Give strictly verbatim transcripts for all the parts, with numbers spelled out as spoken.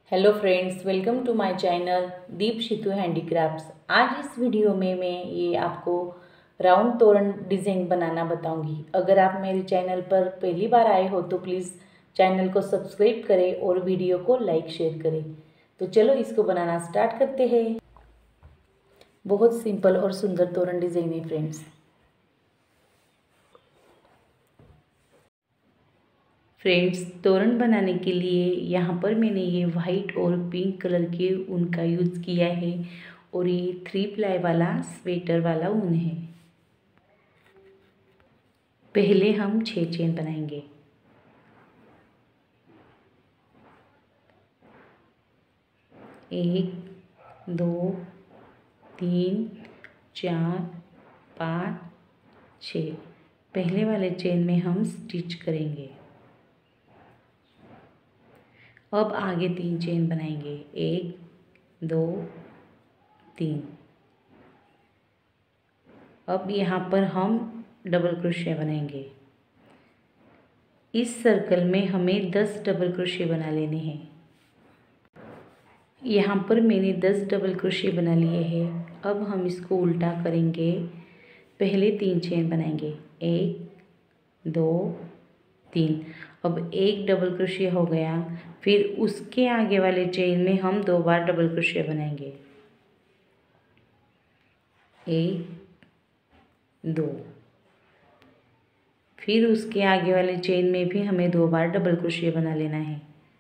Hello friends, welcome to my channel Deep Shitu handicrafts. आज इस video में मैं ये आपको राउंड तोरण डिज़ाइन बनाना बताऊंगी। अगर आप मेरे चैनल पर पहली बार आए हो तो प्लीज़ चैनल को सब्सक्राइब करें और वीडियो को लाइक शेयर करें। तो चलो इसको बनाना स्टार्ट करते हैं। बहुत सिंपल और सुंदर तोरण डिज़ाइन है फ्रेंड्स। फ्रेंड्स, तोरण बनाने के लिए यहाँ पर मैंने ये वाइट और पिंक कलर के ऊन का यूज़ किया है और ये थ्री प्लाई वाला स्वेटर वाला ऊन है। पहले हम छः चेन बनाएंगे। एक, दो, तीन, चार, पाँच, छः। पहले वाले चेन में हम स्टिच करेंगे। अब आगे तीन चेन बनाएंगे। एक, दो, तीन। अब यहाँ पर हम डबल क्रोशे बनाएंगे। इस सर्कल में हमें दस डबल क्रोशे बना लेने हैं। यहाँ पर मैंने दस डबल क्रोशे बना लिए हैं। अब हम इसको उल्टा करेंगे। पहले तीन चेन बनाएंगे। एक, दो, तीन। अब एक डबल क्रोशे हो गया। फिर उसके आगे वाले चेन में हम दो बार डबल क्रोशे बनाएंगे। एक, दो। फिर उसके आगे वाले चेन में भी हमें दो बार डबल क्रोशे बना लेना है।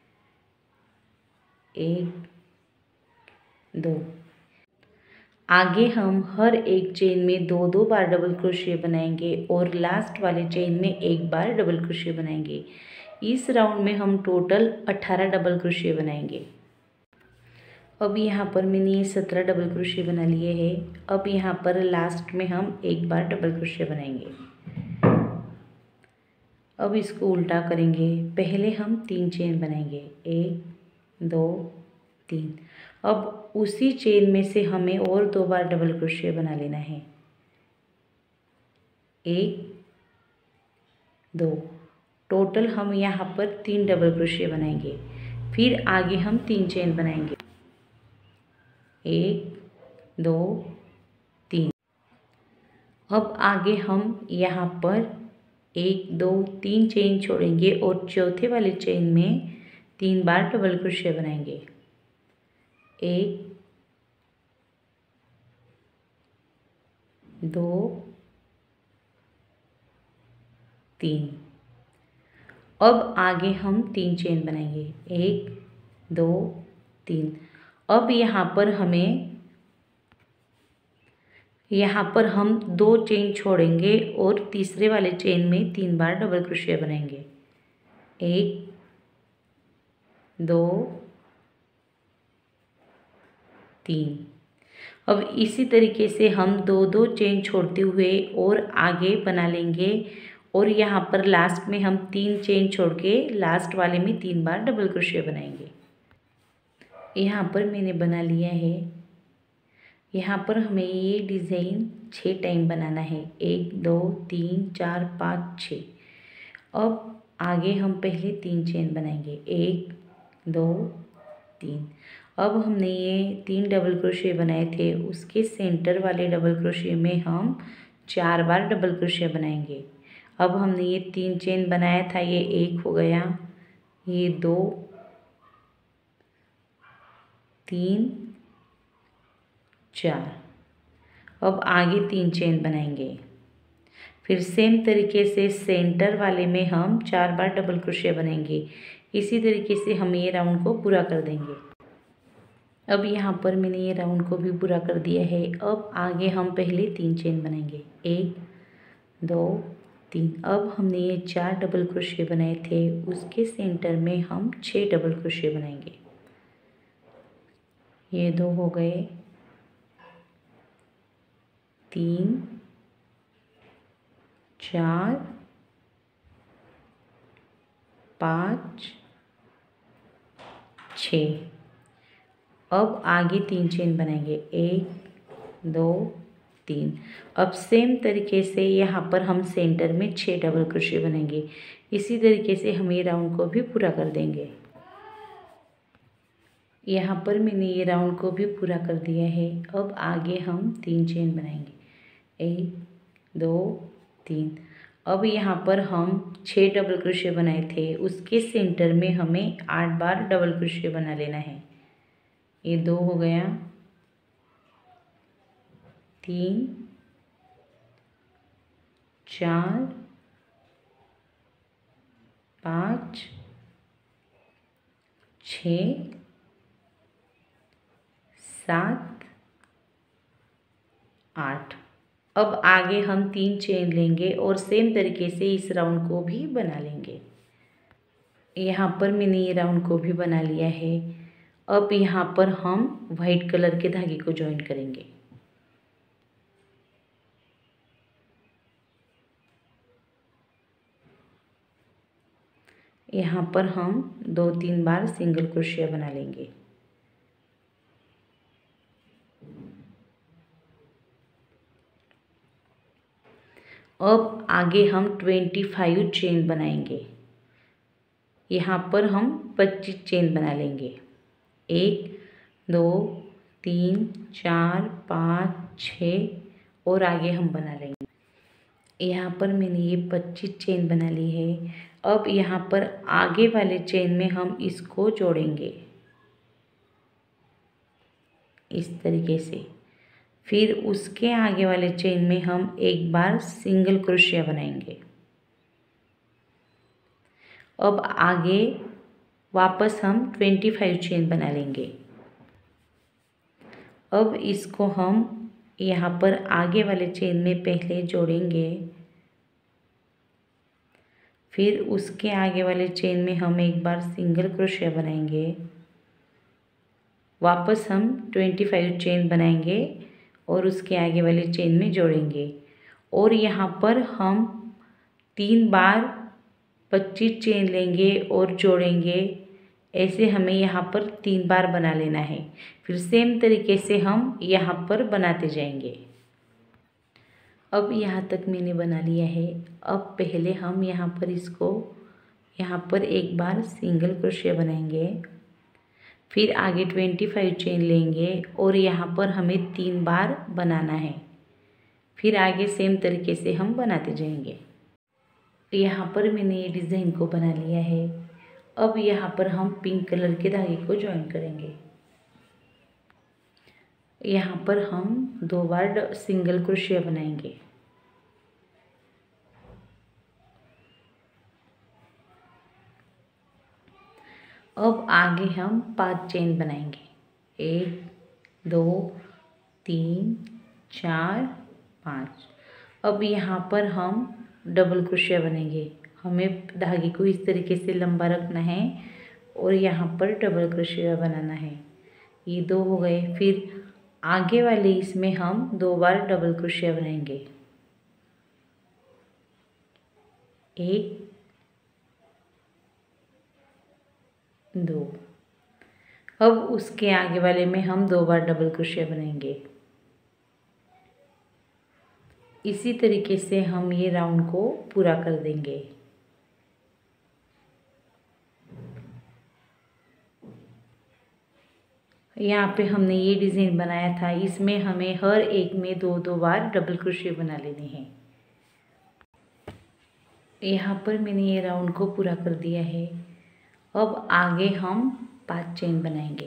एक, दो। आगे हम हर एक चेन में दो दो बार डबल क्रोशे बनाएंगे और लास्ट वाले चेन में एक बार डबल क्रोशे बनाएंगे। इस राउंड में हम टोटल अठारह डबल क्रोशे बनाएंगे। अब यहाँ पर मैंने ये सत्रह डबल क्रोशे बना लिए हैं। अब यहाँ पर लास्ट में हम एक बार डबल क्रोशे बनाएंगे। अब इसको उल्टा करेंगे। पहले हम तीन चेन बनाएंगे। एक, दो, तीन। अब उसी चेन में से हमें और दो बार डबल क्रोशे बना लेना है। एक, दो। टोटल हम यहाँ पर तीन डबल क्रोशे बनाएंगे। फिर आगे हम तीन चेन बनाएंगे। एक, दो, तीन। अब आगे हम यहाँ पर एक, दो, तीन चेन छोड़ेंगे और चौथे वाले चेन में तीन बार डबल क्रोशे बनाएंगे। एक, दो, तीन। अब आगे हम तीन चेन बनाएंगे। एक, दो, तीन। अब यहाँ पर हमें यहाँ पर हम दो चेन छोड़ेंगे और तीसरे वाले चेन में तीन बार डबल क्रोशे बनाएंगे। एक, दो, तीन। अब इसी तरीके से हम दो दो चेन छोड़ते हुए और आगे बना लेंगे और यहाँ पर लास्ट में हम तीन चेन छोड़ के लास्ट वाले में तीन बार डबल क्रोशे बनाएंगे। यहाँ पर मैंने बना लिया है। यहाँ पर हमें ये डिज़ाइन छः टाइम बनाना है। एक, दो, तीन, चार, पाँच, छः। अब आगे हम पहले तीन चेन बनाएंगे। एक, दो, तीन। अब हमने ये तीन डबल क्रोशे बनाए थे, उसके सेंटर वाले डबल क्रोशे में हम चार बार डबल क्रोशे बनाएंगे। अब हमने ये तीन चेन बनाया था, ये एक हो गया, ये दो, तीन, चार। अब आगे तीन चेन बनाएंगे। फिर सेम तरीके से सेंटर वाले में हम चार बार डबल क्रोशे बनाएंगे। इसी तरीके से हम ये राउंड को पूरा कर देंगे। अब यहाँ पर मैंने ये राउंड को भी पूरा कर दिया है। अब आगे हम पहले तीन चेन बनाएंगे। एक, दो, तीन। अब हमने ये चार डबल क्रोशे बनाए थे, उसके सेंटर में हम छः डबल क्रोशे बनाएंगे। ये दो हो गए, तीन, चार, पाँच, छः। अब आगे तीन चेन बनाएंगे। एक, दो, तीन। अब सेम तरीके से यहाँ पर हम सेंटर में छः डबल क्रोशे बनाएंगे। इसी तरीके से हम ये राउंड को भी पूरा कर देंगे। यहाँ पर मैंने ये राउंड को भी पूरा कर दिया है। अब आगे हम तीन चेन बनाएंगे, एक दो तीन। अब यहाँ पर हम छः डबल क्रोशे बनाए थे, उसके सेंटर में हमें आठ बार डबल क्रोशे बना लेना है। ये दो हो गया, तीन, चार, पाँच, छः, सात, आठ। अब आगे हम तीन चेन लेंगे और सेम तरीके से इस राउंड को भी बना लेंगे। यहाँ पर मैंने ये राउंड को भी बना लिया है। अब यहाँ पर हम वाइट कलर के धागे को ज्वाइन करेंगे। यहाँ पर हम दो तीन बार सिंगल क्रोशिया बना लेंगे। अब आगे हम ट्वेंटी फाइव चेन बनाएंगे। यहाँ पर हम पच्चीस चेन बना लेंगे, एक दो तीन चार पाँच छः और आगे हम बना लेंगे। यहाँ पर मैंने ये पच्चीस चेन बना ली है। अब यहाँ पर आगे वाले चेन में हम इसको जोड़ेंगे इस तरीके से। फिर उसके आगे वाले चेन में हम एक बार सिंगल क्रोशिया बनाएंगे। अब आगे वापस हम ट्वेंटी फाइव चेन बना लेंगे। अब इसको हम यहाँ पर आगे वाले चेन में पहले जोड़ेंगे, फिर उसके आगे वाले चेन में हम एक बार सिंगल क्रोशिया बनाएंगे। वापस हम ट्वेंटी फाइव चेन बनाएंगे और उसके आगे वाले चेन में जोड़ेंगे और यहाँ पर हम तीन बार पच्चीस चेन लेंगे और जोड़ेंगे। ऐसे हमें यहाँ पर तीन बार बना लेना है। फिर सेम तरीके से हम यहाँ पर बनाते जाएंगे। अब यहाँ तक मैंने बना लिया है। अब पहले हम यहाँ पर इसको यहाँ पर एक बार सिंगल क्रोशिया बनाएंगे, फिर आगे ट्वेंटी फाइव चेन लेंगे और यहाँ पर हमें तीन बार बनाना है। फिर आगे सेम तरीके से हम बनाते जाएंगे। यहाँ पर मैंने ये डिज़ाइन को बना लिया है। अब यहाँ पर हम पिंक कलर के धागे को ज्वाइन करेंगे। यहाँ पर हम दो बार सिंगल क्रोशिया बनाएंगे। अब आगे हम पांच चेन बनाएंगे, एक दो तीन चार पाँच। अब यहाँ पर हम डबल क्रोशिया बनेंगे। हमें धागे को इस तरीके से लंबा रखना है और यहाँ पर डबल क्रोशिया बनाना है। ये दो हो गए। फिर आगे वाले इसमें हम दो बार डबल क्रोशिया बनाएंगे, एक दो। अब उसके आगे वाले में हम दो बार डबल क्रोशिया बनाएंगे। इसी तरीके से हम ये राउंड को पूरा कर देंगे। यहाँ पे हमने ये डिज़ाइन बनाया था, इसमें हमें हर एक में दो दो बार डबल क्रोशिया बना लेने हैं। यहाँ पर मैंने ये राउंड को पूरा कर दिया है। अब आगे हम पांच चेन बनाएंगे,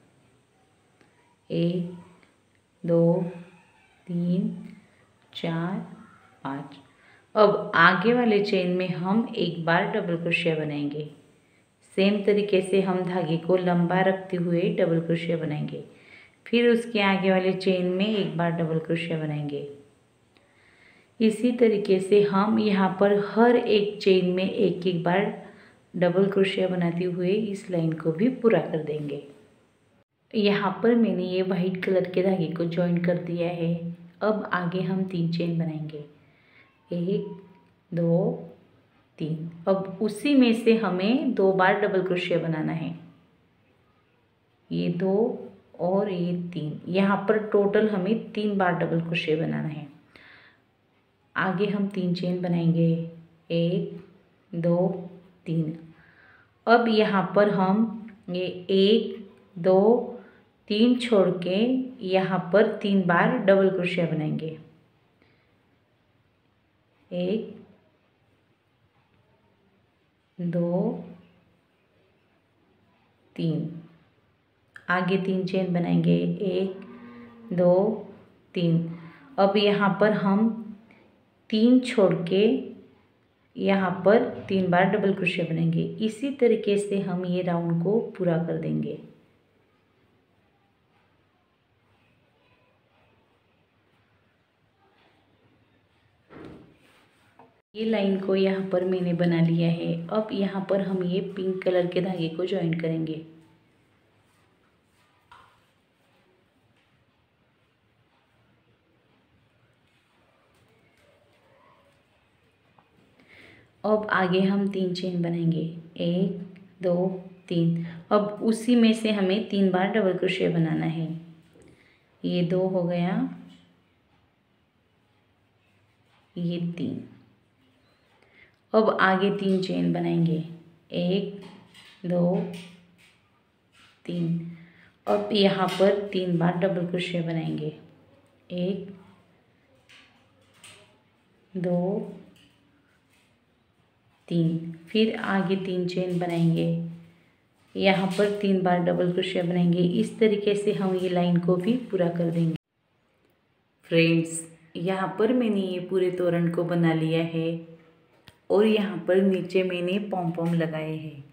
एक दो तीन चार पाँच। अब आगे वाले चेन में हम एक बार डबल क्रोशिया बनाएंगे। सेम तरीके से हम धागे को लंबा रखते हुए डबल क्रोशिया बनाएंगे। फिर उसके आगे वाले चेन में एक बार डबल क्रोशिया बनाएंगे। इसी तरीके से हम यहाँ पर हर एक चेन में एक एक बार डबल क्रोशिया बनाते हुए इस लाइन को भी पूरा कर देंगे। यहाँ पर मैंने ये वाइट कलर के धागे को ज्वाइन कर दिया है। अब आगे हम तीन चेन बनाएंगे, एक दो तीन। अब उसी में से हमें दो बार डबल क्रोशिया बनाना है, ये दो और ये तीन। यहाँ पर टोटल हमें तीन बार डबल क्रोशिया बनाना है। आगे हम तीन चेन बनाएंगे, एक दो तीन। अब यहाँ पर हम ये एक दो, तीन छोड़ के यहाँ पर तीन बार डबल क्रोशिया बनाएंगे। एक, दो, तीन, आगे तीन चेन बनाएंगे। एक, दो, तीन। अब यहाँ पर हम तीन छोड़ के यहाँ पर तीन बार डबल क्रोशिया बनाएंगे। इसी तरीके से हम ये राउंड को पूरा कर देंगे। ये लाइन को यहाँ पर मैंने बना लिया है। अब यहाँ पर हम ये पिंक कलर के धागे को ज्वाइन करेंगे। अब आगे हम तीन चेन बनाएंगे। एक, दो, तीन। अब उसी में से हमें तीन बार डबल क्रोशिया बनाना है। ये दो हो गया, ये तीन। अब आगे तीन चेन बनाएंगे। एक, दो, तीन। अब यहाँ पर तीन बार डबल क्रोशिया बनाएंगे। एक, दो, तीन। फिर आगे तीन चेन बनाएंगे। यहाँ पर तीन बार डबल क्रोशिया बनाएंगे। इस तरीके से हम ये लाइन को भी पूरा कर देंगे। फ्रेंड्स, यहाँ पर मैंने ये पूरे तोरण को बना लिया है और यहाँ पर नीचे मैंने पॉम पॉम लगाए हैं।